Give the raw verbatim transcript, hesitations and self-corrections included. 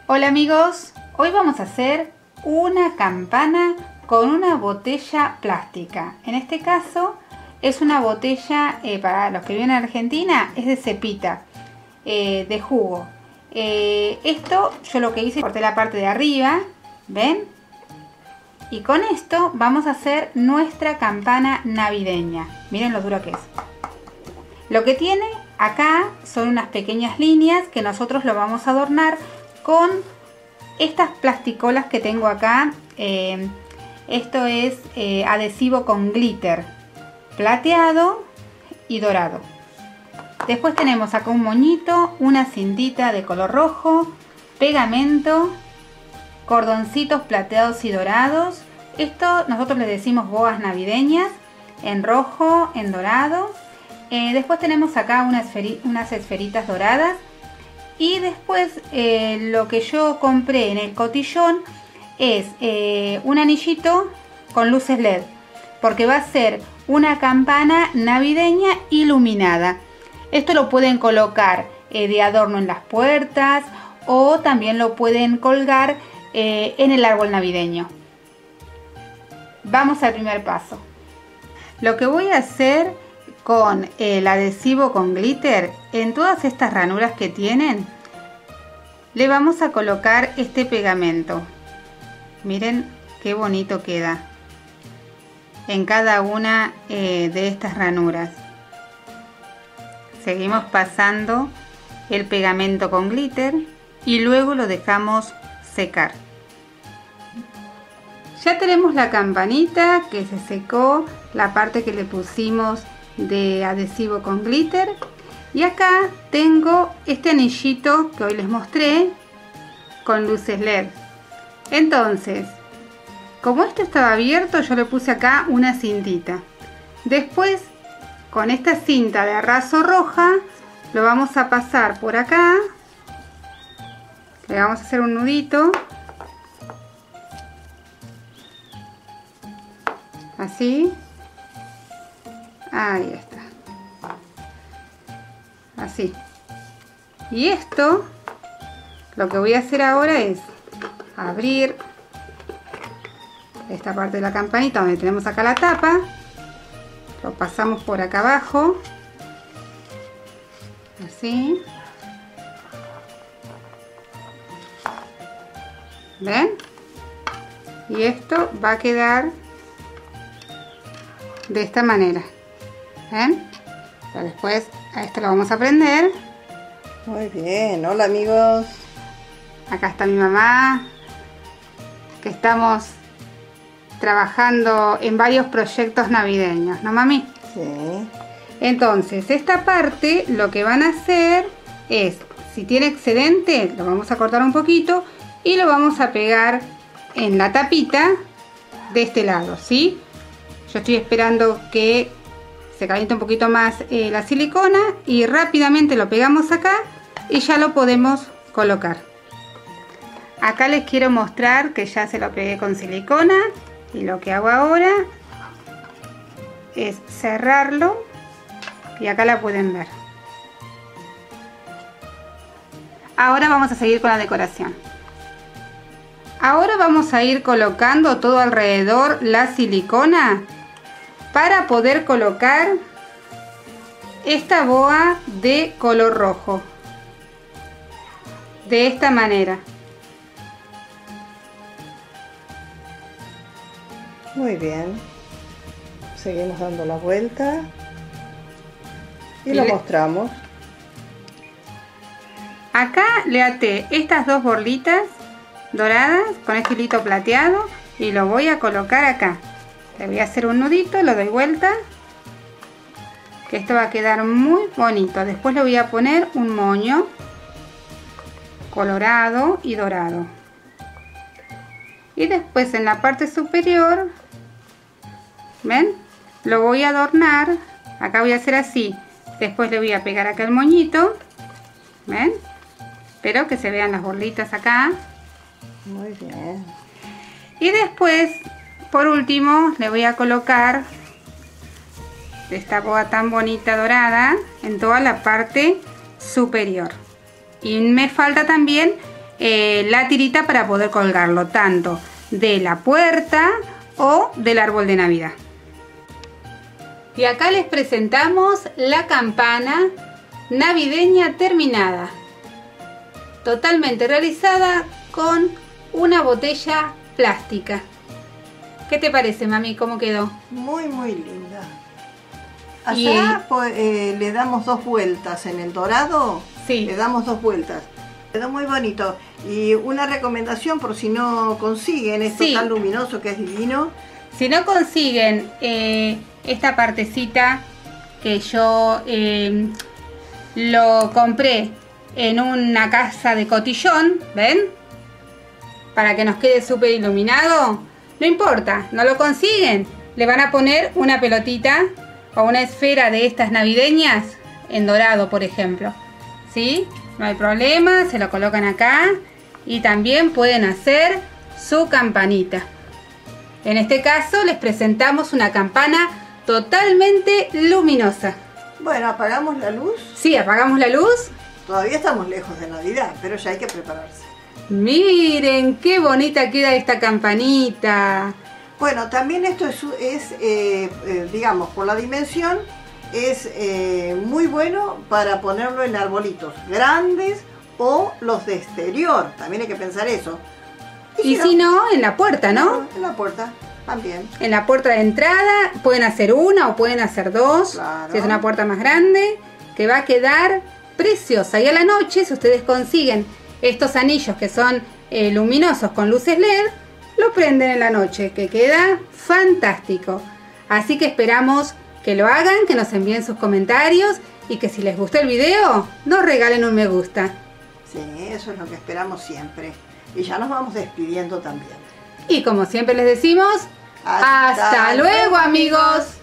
Hola amigos, hoy vamos a hacer una campana con una botella plástica. En este caso es una botella, eh, para los que viven en Argentina, es de cepita, eh, de jugo. Eh, esto yo lo que hice, corté la parte de arriba, ¿ven? Y con esto vamos a hacer nuestra campana navideña. Miren lo duro que es. Lo que tiene acá son unas pequeñas líneas que nosotros lo vamos a adornar con estas plasticolas que tengo acá. Eh, esto es eh, adhesivo con glitter plateado y dorado. Después tenemos acá un moñito, una cintita de color rojo, pegamento, cordoncitos plateados y dorados. Esto nosotros le decimos boas navideñas, en rojo, en dorado. Eh, después tenemos acá unas, unas esferitas doradas. Y después eh, lo que yo compré en el cotillón es eh, un anillito con luces L E D, porque va a ser una campana navideña iluminada. Esto lo pueden colocar eh, de adorno en las puertas o también lo pueden colgar eh, en el árbol navideño. Vamos al primer paso. Lo que voy a hacer con el adhesivo con glitter, en todas estas ranuras que tienen, le vamos a colocar este pegamento. Miren qué bonito queda en cada una eh, de estas ranuras. Seguimos pasando el pegamento con glitter y luego lo dejamos secar. Ya tenemos la campanita que se secó, la parte que le pusimos de adhesivo con glitter, y acá tengo este anillito que hoy les mostré con luces L E D. Entonces, como esto estaba abierto, yo le puse acá una cintita. Después, con esta cinta de arraso roja, lo vamos a pasar por acá, le vamos a hacer un nudito así. Ahí está. Así. Y esto, lo que voy a hacer ahora es abrir esta parte de la campanita donde tenemos acá la tapa. Lo pasamos por acá abajo. Así. ¿Ven? Y esto va a quedar de esta manera. ¿Ven? Pero después a esto lo vamos a prender. Muy bien, hola amigos. Acá está mi mamá, que estamos trabajando en varios proyectos navideños, ¿no, mami? Sí. Entonces, esta parte lo que van a hacer es, si tiene excedente, lo vamos a cortar un poquito y lo vamos a pegar en la tapita de este lado, ¿sí? Yo estoy esperando que se caliente un poquito más eh, la silicona y rápidamente lo pegamos acá y ya lo podemos colocar. Acá les quiero mostrar que ya se lo pegué con silicona y lo que hago ahora es cerrarlo y acá la pueden ver. Ahora vamos a seguir con la decoración. Ahora vamos a ir colocando todo alrededor la silicona para poder colocar esta boa de color rojo de esta manera. Muy bien, seguimos dando la vuelta y, y lo le... mostramos. Acá le até estas dos borlitas doradas con este hilito plateado y lo voy a colocar acá. Le voy a hacer un nudito, lo doy vuelta, que esto va a quedar muy bonito. Después le voy a poner un moño colorado y dorado. Y después en la parte superior, ¿ven? Lo voy a adornar. Acá voy a hacer así. Después le voy a pegar acá el moñito. ¿Ven? Espero que se vean las borlitas acá. Muy bien. Y después, por último, le voy a colocar esta boa tan bonita dorada en toda la parte superior. Y me falta también eh, la tirita para poder colgarlo tanto de la puerta o del árbol de Navidad. Y acá les presentamos la campana navideña terminada, totalmente realizada con una botella plástica. ¿Qué te parece, mami? ¿Cómo quedó? Muy, muy linda. Allá y... pues, eh, le damos dos vueltas en el dorado. Sí. Le damos dos vueltas. Quedó muy bonito. Y una recomendación por si no consiguen esto sí. tan luminoso que es divino. Si no consiguen eh, esta partecita que yo eh, lo compré en una casa de cotillón, ¿ven? Para que nos quede súper iluminado, no importa, no lo consiguen, le van a poner una pelotita o una esfera de estas navideñas en dorado, por ejemplo, ¿sí? No hay problema, se lo colocan acá y también pueden hacer su campanita. En este caso les presentamos una campana totalmente luminosa. Bueno, ¿apagamos la luz? Sí, apagamos la luz. Todavía estamos lejos de Navidad, pero ya hay que prepararse. Miren, qué bonita queda esta campanita. Bueno, también esto es, es eh, eh, digamos, por la dimensión, es eh, muy bueno para ponerlo en arbolitos grandes o los de exterior. También hay que pensar eso. Y, y si, si no, no, en la puerta, ¿no? En la puerta, también. En la puerta de entrada pueden hacer una o pueden hacer dos. Claro. Si es una puerta más grande, que va a quedar preciosa. Y a la noche, si ustedes consiguen estos anillos que son eh, luminosos con luces L E D, lo prenden en la noche, que queda fantástico. Así que esperamos que lo hagan, que nos envíen sus comentarios y que si les gustó el video, nos regalen un me gusta. Sí, eso es lo que esperamos siempre. Y ya nos vamos despidiendo también. Y como siempre les decimos, hasta, hasta luego, amigos.